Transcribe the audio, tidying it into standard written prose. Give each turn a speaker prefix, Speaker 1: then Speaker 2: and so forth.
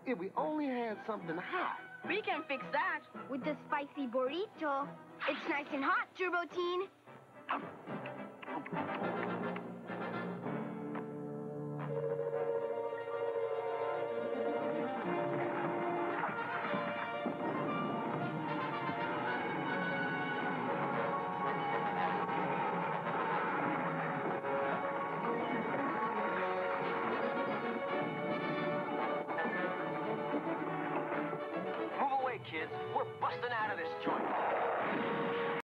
Speaker 1: If we only had something hot.
Speaker 2: We can fix that.
Speaker 3: With the spicy burrito. It's nice and hot, Turbo Teen.
Speaker 4: Move away, kids. We're busting out of this joint.